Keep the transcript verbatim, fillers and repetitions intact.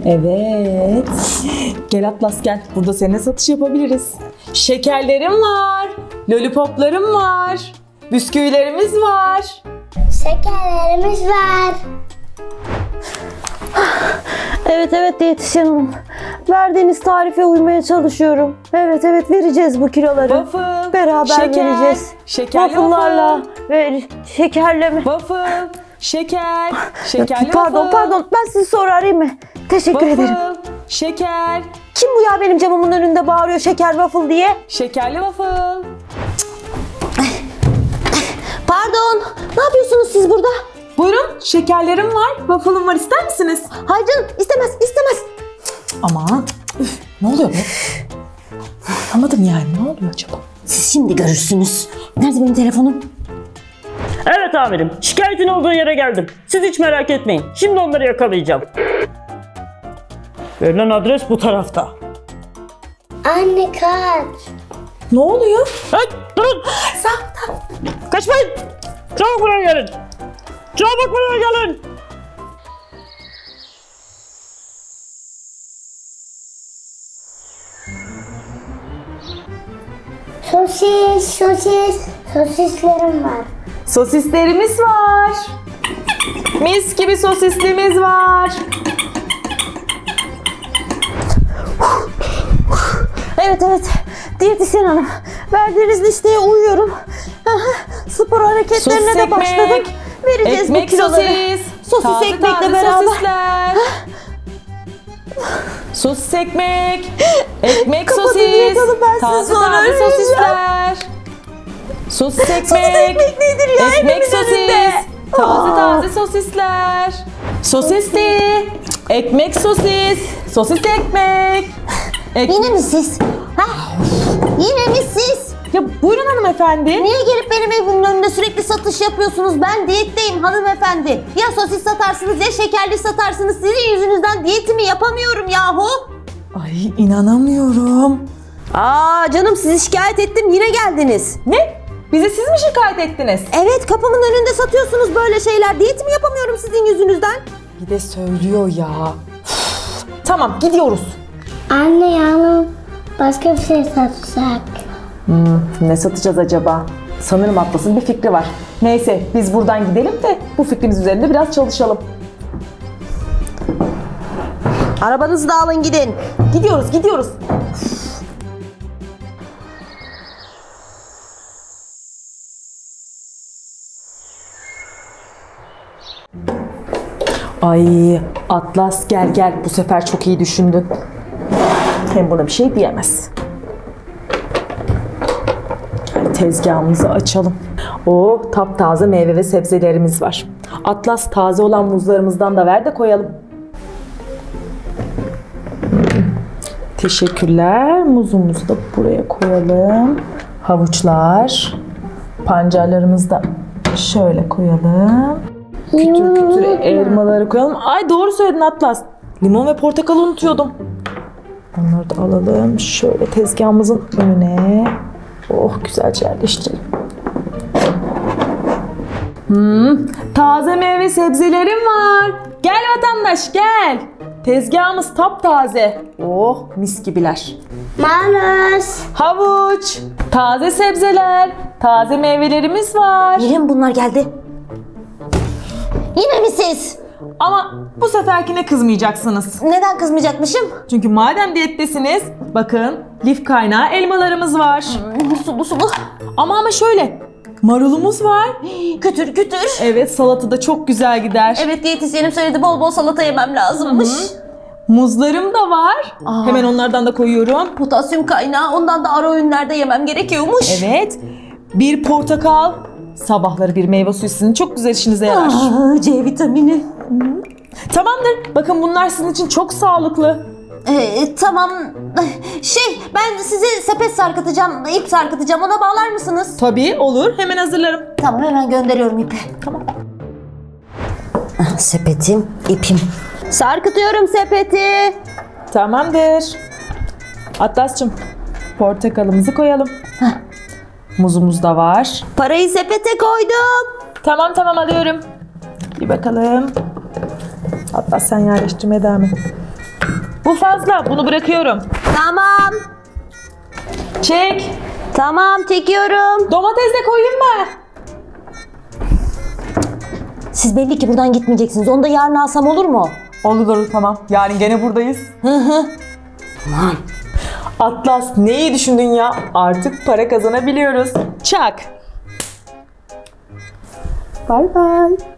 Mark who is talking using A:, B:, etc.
A: Evet. Gel Atlas gel. Burada seninle satış yapabiliriz. Şekerlerim var. Lollipoplarım var. Bisküvilerimiz var.
B: Şekerlerimiz var.
C: Evet evet diyetisyen hanım. Verdiğiniz tarife uymaya çalışıyorum. Evet evet vereceğiz bu kiloları.
A: Waffle.
C: Beraber
A: şeker,
C: vereceğiz.
A: Şekerli
C: Waffle'larla
A: waffle.
C: ve şekerleme.
A: Waffle. Şeker. Şekerli
C: Pardon
A: waffle.
C: pardon ben sizi sonra arayayım mı? Teşekkür
A: Waffle.
C: ederim.
A: Şeker.
C: Kim bu ya benim camımın önünde bağırıyor şeker waffle diye?
A: Şekerli waffle.
C: Pardon ne yapıyorsunuz siz burada?
A: Buyurun şekerlerim var. Waffle'ım var, ister misiniz?
C: Hayır canım istemez istemez.
A: Aman. Üf, ne oluyor be? Anlamadım yani. Ne oluyor acaba?
C: Siz şimdi görürsünüz. Nerede benim telefonum?
D: Evet amirim, şikayetin olduğu yere geldim. Siz hiç merak etmeyin. Şimdi onları yakalayacağım. Verilen adres bu tarafta.
B: Anne kaç.
A: Ne oluyor?
D: Hey, durun!
A: Sağ,
D: Kaçmayın! Çabuk buraya gelin! Çabuk buraya gelin!
B: Sosis, sosis, sosislerim var.
A: Sosislerimiz var. Mis gibi sosislimiz var.
C: Evet evet diyetisyen hanım. Verdiğiniz listeye uyuyorum. Spor hareketlerine
A: Sosis
C: de
A: ekmek,
C: başladık. Vereceğiz
A: ekmek
C: bu kiloları.
A: sosis.
C: Sosis
A: Taze
C: ekmekle
A: taze
C: beraber.
A: Sosisler. Sosis ekmek. Ekmek
C: Kapatın
A: sosis.
C: yatalım, ben sizi
A: Taze
C: sonra
A: taze
C: arayacağım.
A: sosisler. Sosis ekmek.
C: Sosis ekmek nedir ya?
A: Ekmek
C: Evimin
A: sosis.
C: önünde.
A: Taze
C: Aa.
A: taze sosisler. Sosisli. Ekmek sosis. Sosis ekmek. Ek-
C: Yine mi siz? Ha? Yine mi siz?
A: Ya buyurun hanımefendi.
C: Niye gelip benim evimin önünde sürekli satış yapıyorsunuz? Ben diyetteyim hanımefendi. Ya sosis satarsınız ya şekerli satarsınız. Sizin yüzünüzden diyetimi yapamıyorum yahu.
A: Ay inanamıyorum.
C: Aa canım sizi şikayet ettim yine geldiniz.
A: Ne? Bizi siz mi şikayet ettiniz?
C: Evet kapımın önünde satıyorsunuz böyle şeyler. Diyetimi yapamıyorum sizin yüzünüzden.
A: Bir de söylüyor ya. Üf. Tamam gidiyoruz.
B: Anne yalnız başka bir şey satacak.
A: Hmm, ne satacağız acaba? Sanırım Atlas'ın bir fikri var. Neyse biz buradan gidelim de bu fikrimiz üzerinde biraz çalışalım.
C: Arabanızı da alın gidin.
A: Gidiyoruz gidiyoruz. Ay Atlas gel gel, bu sefer çok iyi düşündün. Hem buna bir şey diyemez. Gel tezgahımızı açalım. Oh taptaze meyve ve sebzelerimiz var. Atlas taze olan muzlarımızdan da ver de koyalım. Hmm, teşekkürler. Muzumuzu da buraya koyalım. Havuçlar. Pancarlarımızı da şöyle koyalım. Kütür kütür elmaları koyalım. Ay doğru söyledin Atlas. Limon ve portakalı unutuyordum. Onları da alalım. Şöyle tezgahımızın önüne. Oh güzelce yerleştirelim. Hmm, taze meyve sebzelerim var. Gel vatandaş gel. Tezgahımız taptaze. Oh mis gibiler.
B: Maruz.
A: Havuç, taze sebzeler, taze meyvelerimiz var.
C: Yine mi bunlar geldi? Yine mi siz?
A: Ama bu seferkine kızmayacaksınız.
C: Neden kızmayacakmışım?
A: Çünkü madem diyettesiniz, bakın lif kaynağı elmalarımız var.
C: Sulu sulu.
A: Ama ama şöyle, marulumuz var.
C: Kütür kütür.
A: Evet salata da çok güzel gider.
C: Evet diyetisyenim söyledi bol bol salata yemem lazımmış.
A: Muzlarım da var.
C: Aa.
A: Hemen onlardan da koyuyorum.
C: Potasyum kaynağı ondan da ara öğünlerde yemem gerekiyormuş.
A: Evet. Bir portakal. Sabahları bir meyve suyu sizin çok güzel işinize yarar.
C: Aa, C vitamini.
A: Tamamdır. Bakın bunlar sizin için çok sağlıklı.
C: Ee, tamam. Şey ben size sepet sarkıtacağım, ip sarkıtacağım. Ona bağlar mısınız?
A: Tabii olur. Hemen hazırlarım.
C: Tamam hemen gönderiyorum ipi.
A: Tamam.
C: Sepetim, ipim. Sarkıtıyorum sepeti.
A: Tamamdır. Atlas'cığım portakalımızı koyalım. Muzumuz da var.
C: Parayı sepete koydum.
A: Tamam tamam alıyorum. Bir bakalım. Atlas sen yerleştirmeye devam et. Bu fazla. Bunu bırakıyorum.
C: Tamam.
A: Çek.
C: Tamam çekiyorum.
A: Domates de koyayım mı?
C: Siz belli ki buradan gitmeyeceksiniz. Onu da yarın alsam olur mu?
A: Olur olur tamam. Yarın gene buradayız.
C: Hı hı.
A: Aman. Atlas ne iyi düşündün ya. Artık para kazanabiliyoruz. Çak. Bay bay.